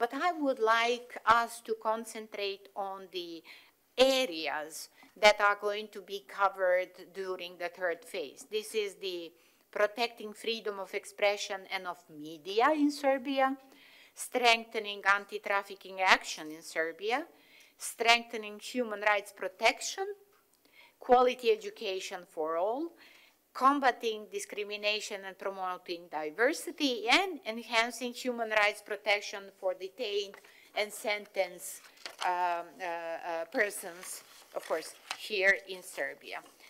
But I would like us to concentrate on the areas that are going to be covered during the third phase. This is the protecting freedom of expression and of media in Serbia, strengthening anti-trafficking action in Serbia, strengthening human rights protection, quality education for all, combating discrimination and promoting diversity, and enhancing human rights protection for detained and sentenced persons, of course, here in Serbia.